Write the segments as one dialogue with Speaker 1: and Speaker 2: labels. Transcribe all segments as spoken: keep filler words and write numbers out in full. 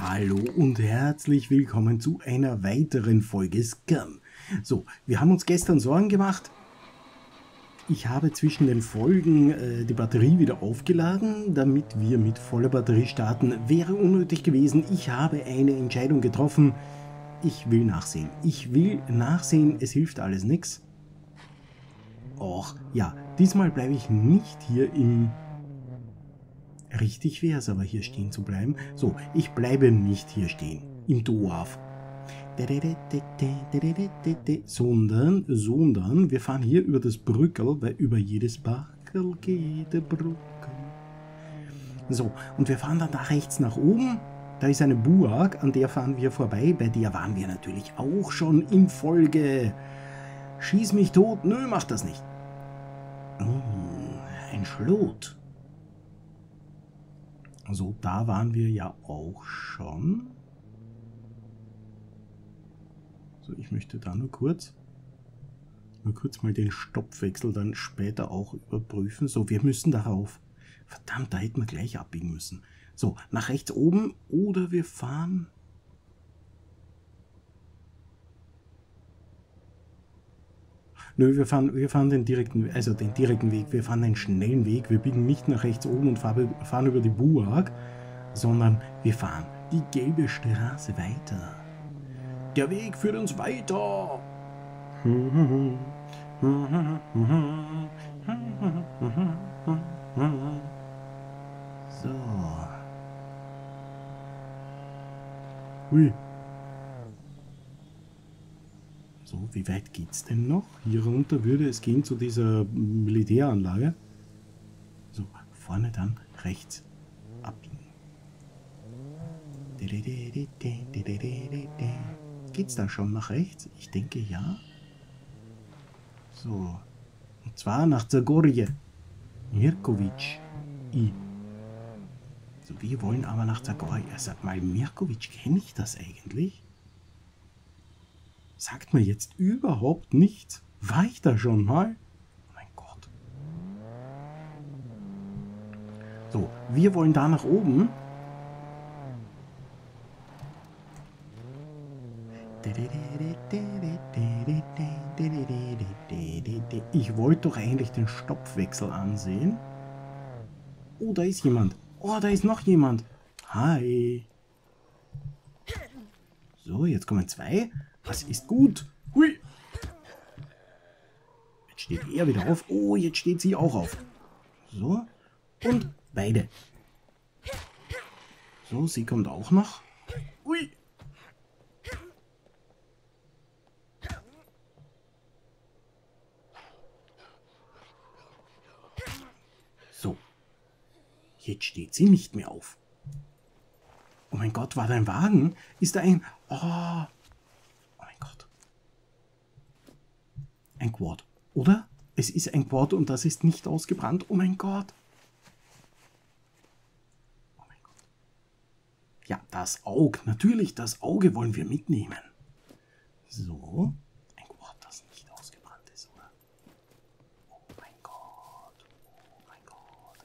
Speaker 1: Hallo und herzlich willkommen zu einer weiteren Folge Scum. So, wir haben uns gestern Sorgen gemacht. Ich habe zwischen den Folgen äh, die Batterie wieder aufgeladen, damit wir mit voller Batterie starten. Wäre unnötig gewesen. Ich habe eine Entscheidung getroffen. Ich will nachsehen. Ich will nachsehen. Es hilft alles nichts. Och, ja, diesmal bleibe ich nicht hier im... Richtig wäre es aber, hier stehen zu bleiben. So, ich bleibe nicht hier stehen. Im Dorf. Sondern, sondern, wir fahren hier über das Brückel, weil über jedes Backel geht der Brückel. So, und wir fahren dann da rechts nach oben. Da ist eine Burg, an der fahren wir vorbei. Bei der waren wir natürlich auch schon in Folge. Schieß mich tot. Nö, mach das nicht. Oh, ein Schlot. So, da waren wir ja auch schon. So, ich möchte da nur kurz, nur kurz mal den Stoppwechsel dann später auch überprüfen. So, wir müssen darauf. Verdammt, da hätten wir gleich abbiegen müssen. So, nach rechts oben oder wir fahren... Nö, wir fahren, wir fahren den direkten, also den direkten Weg, wir fahren einen schnellen Weg, wir biegen nicht nach rechts oben und fahren über die Burg, sondern wir fahren die gelbe Straße weiter. Der Weg führt uns weiter. So. Hui. So, wie weit geht's denn noch? Hier runter würde es gehen zu dieser Militäranlage. So, vorne dann rechts abbiegen. Geht's da schon nach rechts? Ich denke ja. So, und zwar nach Zagorje. Mirkovic. I. So, wir wollen aber nach Zagorje. Sag mal, Mirkovic, kenne ich das eigentlich? Sagt mir jetzt überhaupt nichts. War ich da schon mal? Oh mein Gott. So, wir wollen da nach oben. Ich wollte doch eigentlich den Stoppwechsel ansehen. Oh, da ist jemand. Oh, da ist noch jemand. Hi. So, jetzt kommen zwei. Das ist gut. Hui. Jetzt steht er wieder auf. Oh, jetzt steht sie auch auf. So. Und beide. So, sie kommt auch noch. Hui. So. Jetzt steht sie nicht mehr auf. Oh mein Gott, war da ein Wagen? Ist da ein... Oh... Ein Quad, oder? Es ist ein Quad und das ist nicht ausgebrannt. Oh mein Gott. Oh mein Gott. Ja, das Auge. Natürlich, das Auge wollen wir mitnehmen. So. Ein Quad, das nicht ausgebrannt ist, oder? Oh mein Gott. Oh mein Gott.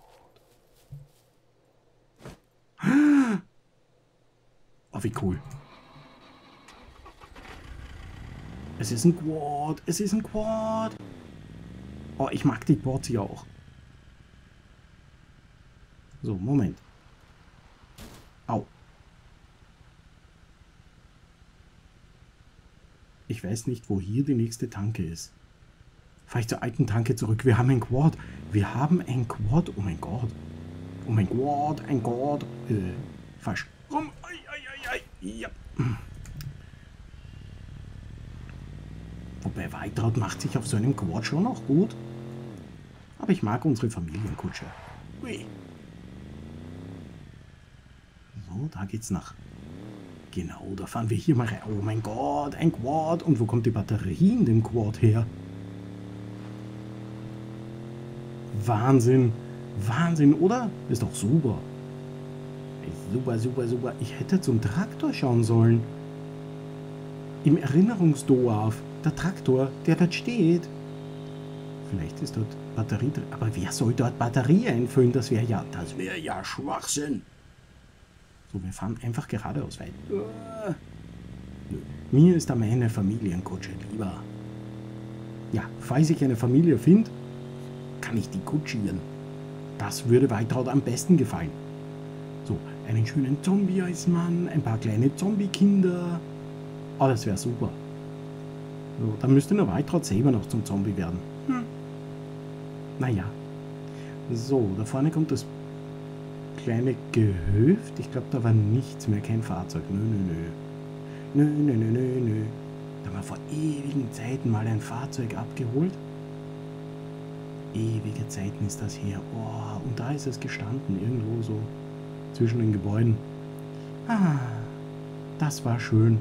Speaker 1: Ein Quad. Oh, wie cool. Es ist ein Quad, es ist ein Quad. Oh, ich mag die Quads hier auch. So, Moment. Au. Ich weiß nicht, wo hier die nächste Tanke ist. Fahre ich zur alten Tanke zurück. Wir haben ein Quad. Wir haben ein Quad. Oh mein Gott. Oh mein Gott, ein Quad. Äh, falsch. Rum. Ei, ei, ei, ei. Ja. Wobei Waltraud macht sich auf so einem Quad schon noch gut. Aber ich mag unsere Familienkutsche. Ui. So, da geht's nach. Genau, da fahren wir hier mal rein. Oh mein Gott, ein Quad. Und wo kommt die Batterie in dem Quad her? Wahnsinn. Wahnsinn, oder? Ist doch super. Super, super, super. Ich hätte zum Traktor schauen sollen. Im Erinnerungsdorf. Der Traktor, der dort steht. Vielleicht ist dort Batterie drin. Aber wer soll dort Batterie einfüllen? Das wäre ja, das wäre ja Schwachsinn. So, wir fahren einfach geradeaus weiter. Uh, mir ist da meine Familienkutsche lieber. Ja, falls ich eine Familie finde, kann ich die kutschieren. Das würde Waltraud am besten gefallen. So, einen schönen Zombie als Mann, ein paar kleine Zombie-Kinder. Oh, das wäre super. So, dann müsste nur Waltraud selber noch zum Zombie werden. Hm. Naja. So, da vorne kommt das kleine Gehöft. Ich glaube, da war nichts mehr, kein Fahrzeug. Nö, nö, nö. Nö, nö, nö, nö, nö. Da haben wir vor ewigen Zeiten mal ein Fahrzeug abgeholt. Ewige Zeiten ist das her. Oh, und da ist es gestanden, irgendwo so zwischen den Gebäuden. Ah, das war schön.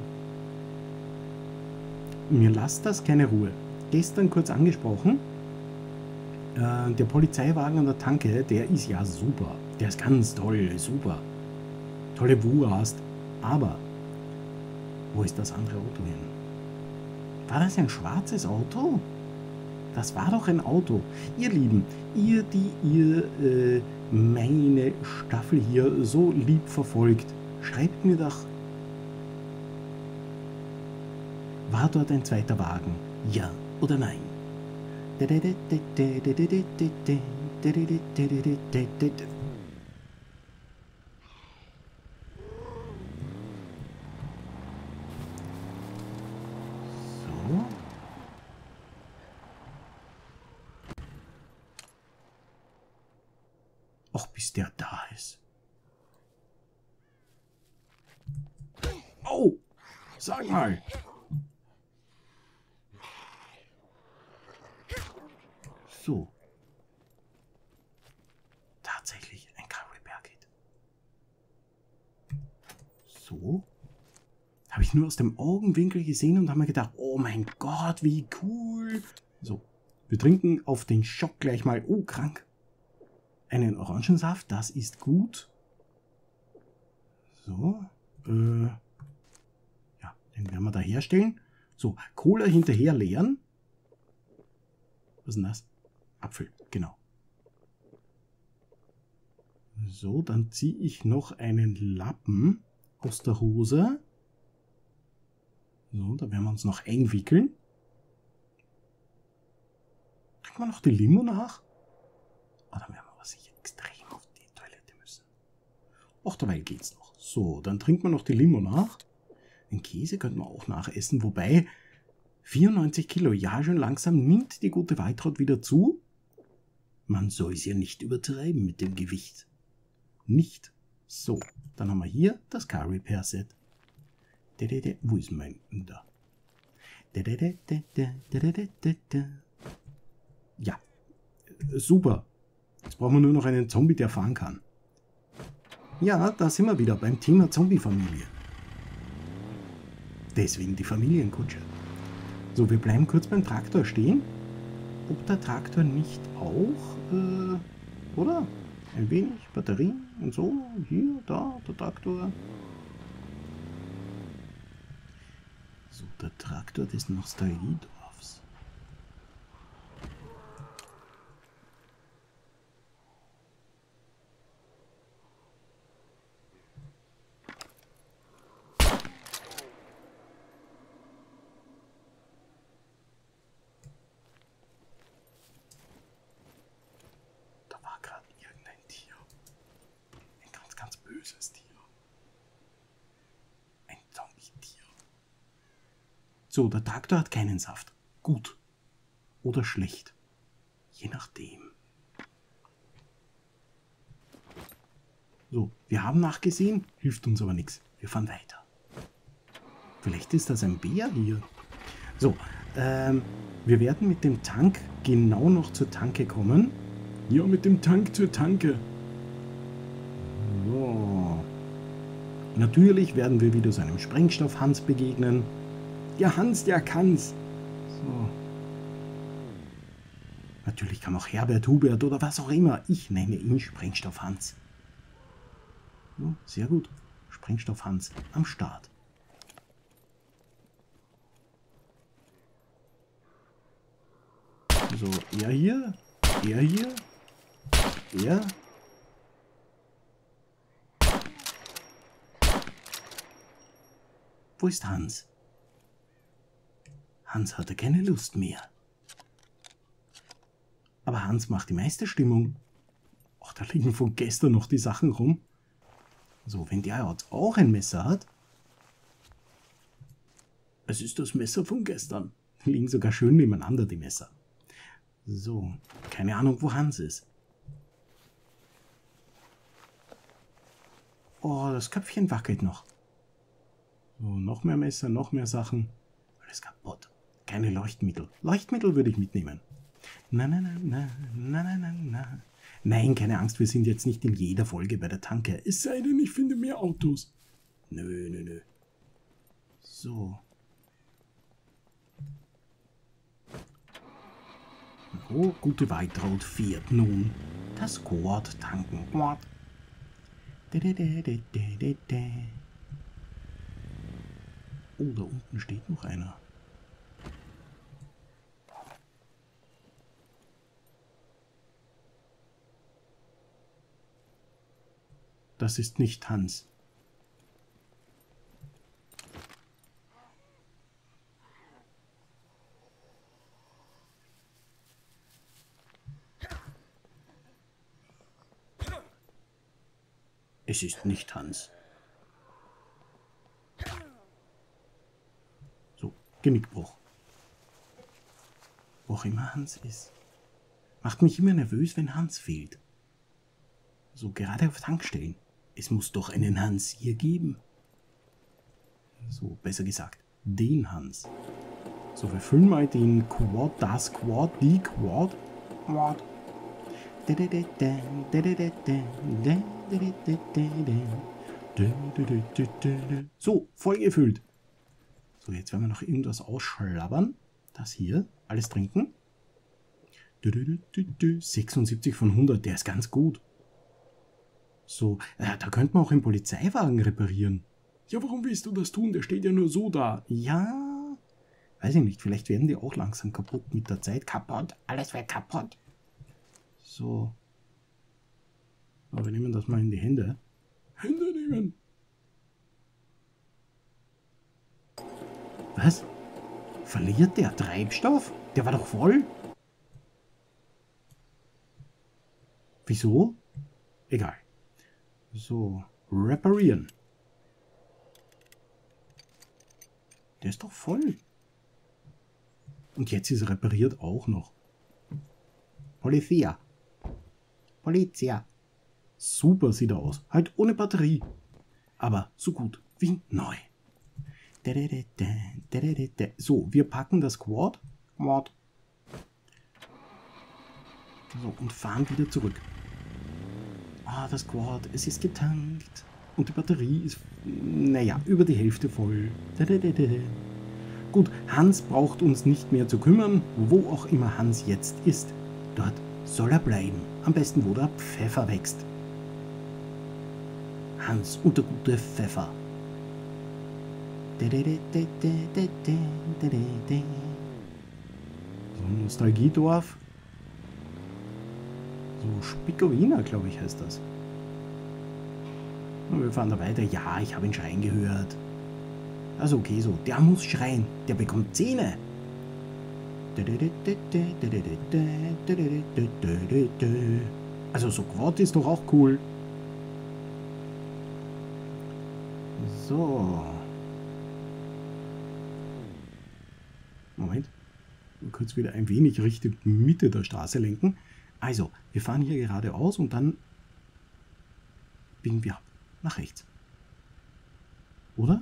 Speaker 1: Mir lasst das keine Ruhe. Gestern kurz angesprochen, äh, der Polizeiwagen an der Tanke, der ist ja super. Der ist ganz toll, super. Tolle Wurst. Aber, wo ist das andere Auto hin? War das ein schwarzes Auto? Das war doch ein Auto. Ihr Lieben, ihr, die ihr äh, meine Staffel hier so lieb verfolgt, schreibt mir doch, war dort ein zweiter Wagen? Ja oder nein? So. Ach, bis der da ist. Oh, sag mal. So. Tatsächlich ein Car Repair Kit. So. Habe ich nur aus dem Augenwinkel gesehen und habe mir gedacht, oh mein Gott, wie cool. So, wir trinken auf den Schock gleich mal, oh krank, einen Orangensaft, das ist gut. So, äh, ja, den werden wir da herstellen. So, Cola hinterher leeren. Was ist denn das? Apfel, genau. So, dann ziehe ich noch einen Lappen aus der Hose. So, da werden wir uns noch einwickeln. Trinken wir noch die Limo nach? Oh, dann werden wir aber sicher extrem auf die Toilette müssen. Ach, dabei geht's noch. So, dann trinken wir noch die Limo nach. Den Käse könnten wir auch nachessen, wobei vierundneunzig Kilo, ja, schon langsam nimmt die gute Waltraud wieder zu. Man soll es ja nicht übertreiben mit dem Gewicht. Nicht. So, dann haben wir hier das Car Repair Set. Wo ist mein... Da. Ja, super. Jetzt brauchen wir nur noch einen Zombie, der fahren kann. Ja, da sind wir wieder beim Thema Zombie-Familie. Deswegen die Familienkutsche. So, wir bleiben kurz beim Traktor stehen. Ob der Traktor nicht auch, äh, oder? Ein wenig Batterien und so. Hier, da, der Traktor. So, der Traktor des Nostalgiedorfs. Da war gerade irgendein Tier. Ein ganz, ganz böses Tier. Ein Zombie-Tier. So, der Traktor hat keinen Saft. Gut. Oder schlecht. Je nachdem. So, wir haben nachgesehen, hilft uns aber nichts. Wir fahren weiter. Vielleicht ist das ein Bär hier. So, ähm, wir werden mit dem Tank genau noch zur Tanke kommen. Ja, mit dem Tank zur Tanke. So. Natürlich werden wir wieder so einem Sprengstoff-Hans begegnen. Der Hans, der kann's. So. Natürlich kann auch Herbert, Hubert oder was auch immer. Ich nenne ihn Sprengstoff Hans. So, sehr gut. Sprengstoff Hans am Start. So, er hier, er hier, er. Wo ist Hans? Hans hatte keine Lust mehr. Aber Hans macht die meiste Stimmung. Ach, da liegen von gestern noch die Sachen rum. So, wenn der jetzt auch ein Messer hat. Es ist das Messer von gestern. Die liegen sogar schön nebeneinander, die Messer. So, keine Ahnung, wo Hans ist. Oh, das Köpfchen wackelt noch. So, noch mehr Messer, noch mehr Sachen. Alles kaputt. Keine Leuchtmittel. Leuchtmittel würde ich mitnehmen. Na, na, na, na, na, na, na, na. Nein, keine Angst, wir sind jetzt nicht in jeder Folge bei der Tanke. Es sei denn, ich finde mehr Autos. Nö, nö, nö. So. Oh, gute Waltraud fährt nun das Quad tanken. Quad. Oh, da unten steht noch einer. Das ist nicht Hans. Es ist nicht Hans. So, Genickbruch. Wo auch immer Hans ist. Macht mich immer nervös, wenn Hans fehlt. So, gerade auf Tankstellen. Es muss doch einen Hans hier geben. So, besser gesagt, den Hans. So, wir füllen mal den Quad, das Quad, die Quad. Quad. So, voll gefüllt. So, jetzt werden wir noch irgendwas ausschlabbern. Das hier, alles trinken. sechsundsiebzig von hundert, der ist ganz gut. So, äh, da könnte man auch einen Polizeiwagen reparieren. Ja, warum willst du das tun? Der steht ja nur so da. Ja, weiß ich nicht, vielleicht werden die auch langsam kaputt mit der Zeit. Kaputt, alles wird kaputt. So. Aber wir nehmen das mal in die Hände. Hände nehmen. Was? Verliert der Treibstoff? Der war doch voll. Wieso? Egal. So, reparieren. Der ist doch voll. Und jetzt ist er repariert auch noch. Polizia. Polizia. Super sieht er aus. Halt ohne Batterie. Aber so gut wie neu. So, wir packen das Quad. Quad. So, und fahren wieder zurück. Ah, das Quad, es ist getankt. Und die Batterie ist, naja, über die Hälfte voll. Gut, Hans braucht uns nicht mehr zu kümmern, wo auch immer Hans jetzt ist. Dort soll er bleiben. Am besten, wo der Pfeffer wächst. Hans und der gute Pfeffer. So, Nostalgiedorf. So, Spikowina, glaube ich, heißt das. Und wir fahren da weiter. Ja, ich habe ihn schreien gehört. Also okay, so. Der muss schreien. Der bekommt Zähne. Also so Quad ist doch auch cool. So. Moment. Wir kurz wieder ein wenig Richtung Mitte der Straße lenken. Also, wir fahren hier geradeaus und dann biegen wir ab. Nach rechts. Oder?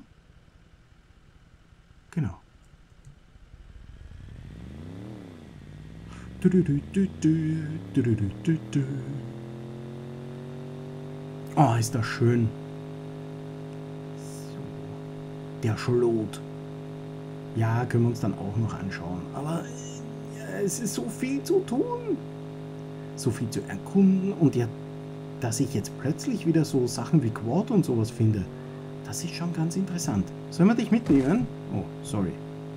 Speaker 1: Genau. Oh, ist das schön. So. Der Schlot. Ja, können wir uns dann auch noch anschauen. Aber ja, es ist so viel zu tun. So viel zu erkunden. Und ja, dass ich jetzt plötzlich wieder so Sachen wie Quad und sowas finde, das ist schon ganz interessant. Sollen wir dich mitnehmen? Oh, sorry.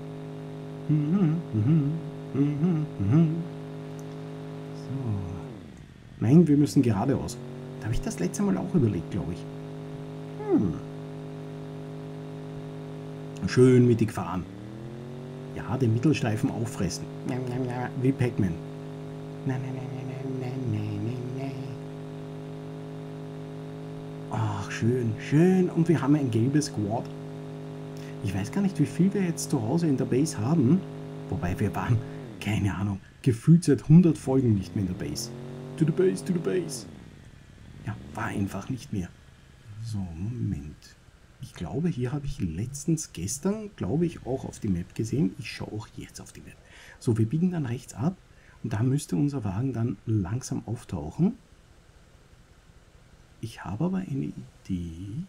Speaker 1: So. Nein, wir müssen geradeaus. Da habe ich das letzte Mal auch überlegt, glaube ich. Hm. Schön mittig fahren. Ja, den Mittelstreifen auffressen. Wie Pac-Man. Ach, schön, schön. Und wir haben ein gelbes Quad. Ich weiß gar nicht, wie viel wir jetzt zu Hause in der Base haben. Wobei wir waren, keine Ahnung, gefühlt seit hundert Folgen nicht mehr in der Base. To the Base, to the Base. Ja, war einfach nicht mehr. So, Moment. Ich glaube, hier habe ich letztens, gestern, glaube ich, auch auf die Map gesehen. Ich schaue auch jetzt auf die Map. So, wir biegen dann rechts ab und da müsste unser Wagen dann langsam auftauchen. Ich habe aber eine Idee.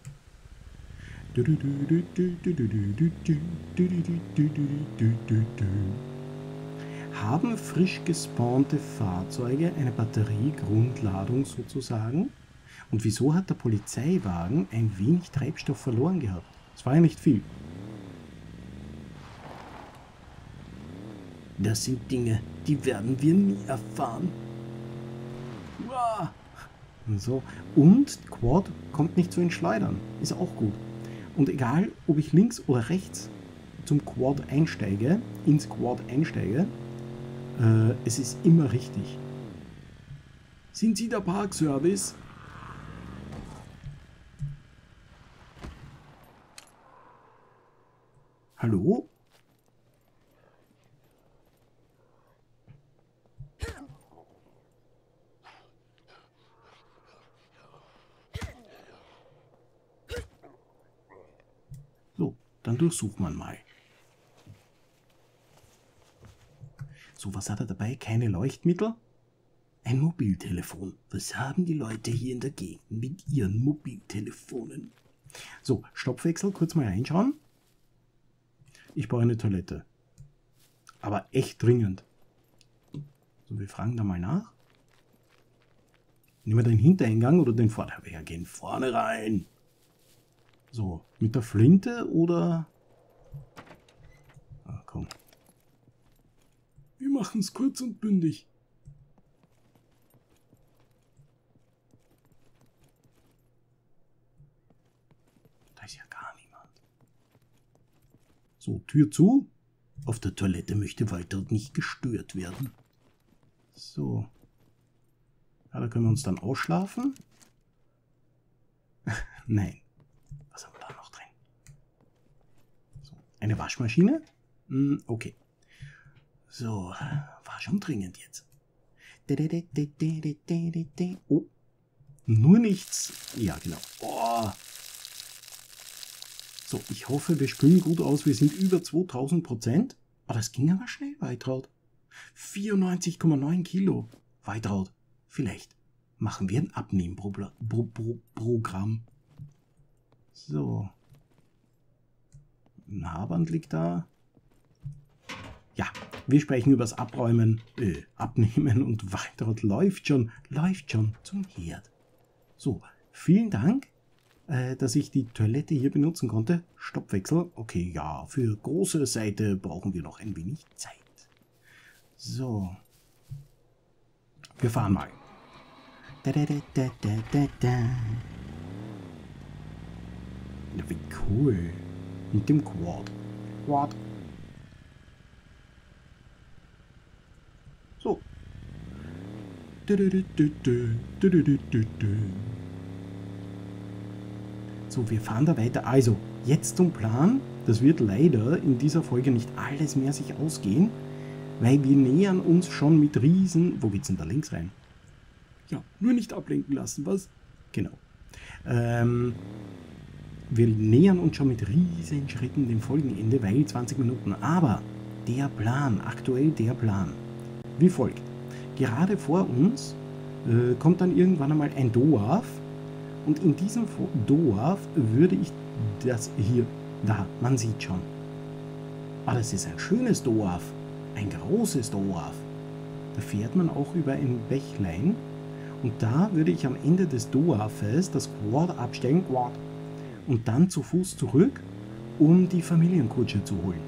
Speaker 1: Haben frisch gespawnte Fahrzeuge eine Batteriegrundladung sozusagen? Und wieso hat der Polizeiwagen ein wenig Treibstoff verloren gehabt? Es war ja nicht viel. Das sind Dinge, die werden wir nie erfahren. Uah. So. Und Quad kommt nicht so ins Schleudern. Ist auch gut. Und egal, ob ich links oder rechts zum Quad einsteige, ins Quad einsteige, äh, es ist immer richtig. Sind Sie der Parkservice? Hallo? So, dann durchsucht man mal. So, was hat er dabei? Keine Leuchtmittel? Ein Mobiltelefon. Was haben die Leute hier in der Gegend mit ihren Mobiltelefonen? So, Stoppwechsel, kurz mal reinschauen. Ich brauche eine Toilette. Aber echt dringend. So, wir fragen da mal nach. Nehmen wir den Hintereingang oder den Vorder'? Wir gehen vorne rein. So, mit der Flinte oder... Ah, komm. Wir machen es kurz und bündig. Da ist ja gar niemand. So, Tür zu. Auf der Toilette möchte Walter nicht gestört werden. So. Ja, da können wir uns dann ausschlafen. Nein. Was haben wir da noch drin? So, eine Waschmaschine? Hm, okay. So, war schon dringend jetzt. Oh. Nur nichts. Ja, genau. Oh. So, ich hoffe, wir spülen gut aus. Wir sind über zweitausend Prozent. Oh, das ging aber schnell, Weitraud. vierundneunzig Komma neun Kilo. Weitraud, vielleicht machen wir ein Abnehmprogramm. So. Ein Haarband liegt da. Ja, wir sprechen über das Abräumen, äh, Abnehmen und Weitraud läuft schon, läuft schon zum Herd. So, vielen Dank, äh, dass ich die Toilette hier benutzen konnte. Stoppwechsel. Okay, ja, für große Seite brauchen wir noch ein wenig Zeit. So. Wir fahren mal. Da, da, da, da, da, da. Ja, wie cool. Mit dem Quad. Quad. So. So, wir fahren da weiter. Also, jetzt zum Plan. Das wird leider in dieser Folge nicht alles mehr sich ausgehen, weil wir nähern uns schon mit Riesen... Wo geht's denn da links rein? Ja, nur nicht ablenken lassen, was? Genau. Ähm, wir nähern uns schon mit riesen Schritten dem Folgenende, weil zwanzig Minuten. Aber der Plan, aktuell der Plan, wie folgt. Gerade vor uns äh, kommt dann irgendwann einmal ein Dorf und in diesem Dorf würde ich das hier, da, man sieht schon. Ah, das ist ein schönes Dorf, ein großes Dorf. Da fährt man auch über ein Bächlein und da würde ich am Ende des Dorfes das Quad abstellen, Quad, und dann zu Fuß zurück, um die Familienkutsche zu holen.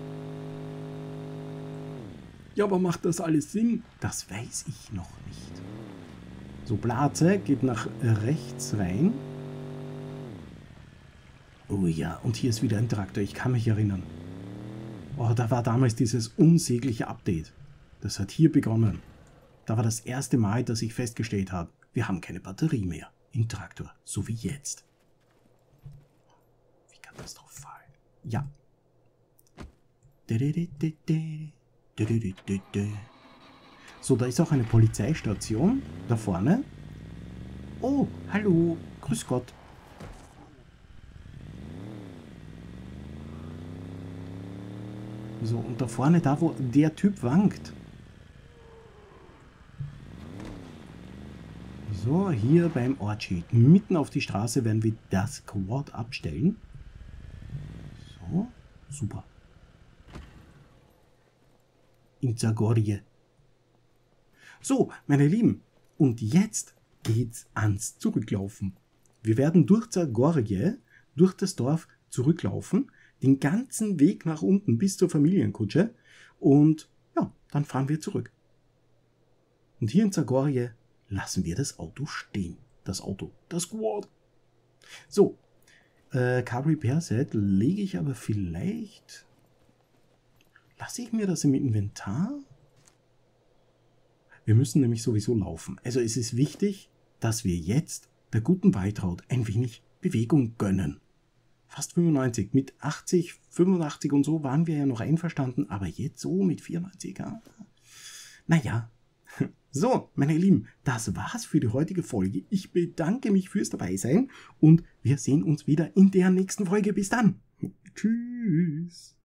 Speaker 1: Ja, aber macht das alles Sinn? Das weiß ich noch nicht. So, Platze geht nach rechts rein. Oh ja, und hier ist wieder ein Traktor, ich kann mich erinnern. Oh, da war damals dieses unsägliche Update. Das hat hier begonnen. Da war das erste Mal, dass ich festgestellt habe, wir haben keine Batterie mehr im Traktor, so wie jetzt. Wie katastrophal. Ja. So, da ist auch eine Polizeistation da vorne. Oh, hallo, grüß Gott. So, und da vorne, da wo der Typ wankt. So, hier beim Ortschild. Mitten auf die Straße werden wir das Quad abstellen. So, super. In Zagorje. So, meine Lieben, und jetzt geht's ans Zurücklaufen. Wir werden durch Zagorje, durch das Dorf zurücklaufen, den ganzen Weg nach unten bis zur Familienkutsche und ja, dann fahren wir zurück. Und hier in Zagorje lassen wir das Auto stehen. Das Auto, das Quad. So, äh, Car Repair Set lege ich aber vielleicht... Lasse ich mir das im Inventar? Wir müssen nämlich sowieso laufen. Also es ist wichtig, dass wir jetzt der guten Waltraud ein wenig Bewegung gönnen. Fast fünfundneunzig. Mit achtzig, fünfundachtzig und so waren wir ja noch einverstanden, aber jetzt so mit vierundneunzig. Ja. Naja. So, meine Lieben, das war's für die heutige Folge. Ich bedanke mich fürs Dabeisein und wir sehen uns wieder in der nächsten Folge. Bis dann. Tschüss.